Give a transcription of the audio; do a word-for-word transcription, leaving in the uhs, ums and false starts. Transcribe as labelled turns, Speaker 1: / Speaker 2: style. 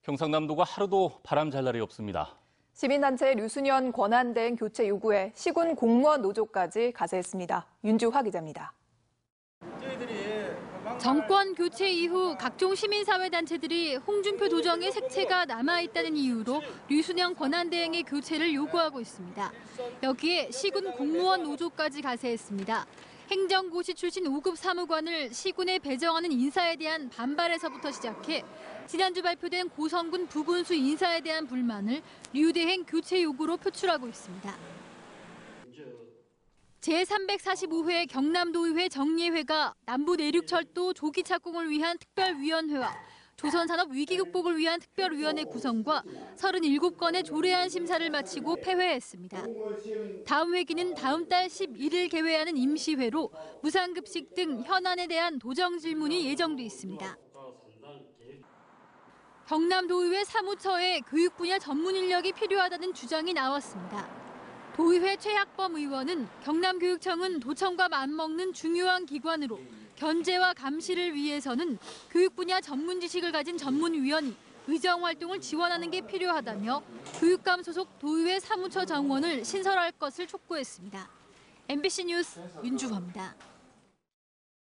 Speaker 1: 경상남도가 하루도 바람 잘 날이 없습니다.
Speaker 2: 시민단체 류순연 권한대행 교체 요구에 시군 공무원 노조까지 가세했습니다. 윤주화 기자입니다.
Speaker 3: 정권 교체 이후 각종 시민사회단체들이 홍준표 도정의 색채가 남아있다는 이유로 류순연 권한대행의 교체를 요구하고 있습니다. 여기에 시군 공무원 노조까지 가세했습니다. 행정고시 출신 오 급 사무관을 시군에 배정하는 인사에 대한 반발에서부터 시작해 지난주 발표된 고성군 부군수 인사에 대한 불만을 류대행 교체 요구로 표출하고 있습니다. 제삼백사십오 회 경남도의회 정례회가 남부내륙철도 조기 착공을 위한 특별위원회와 조선산업 위기 극복을 위한 특별위원회 구성과 서른일곱 건의 조례안 심사를 마치고 폐회했습니다. 다음 회기는 다음 달 십일 일 개회하는 임시회로 무상급식 등 현안에 대한 도정 질문이 예정돼 있습니다. 경남도의회 사무처에 교육 분야 전문 인력이 필요하다는 주장이 나왔습니다. 도의회 최학범 의원은 경남교육청은 도청과 맞먹는 중요한 기관으로 견제와 감시를 위해서는 교육 분야 전문 지식을 가진 전문위원이 의정활동을 지원하는 게 필요하다며 교육감 소속 도의회 사무처 정원을 신설할 것을 촉구했습니다. 엠비씨 뉴스 윤주화입니다.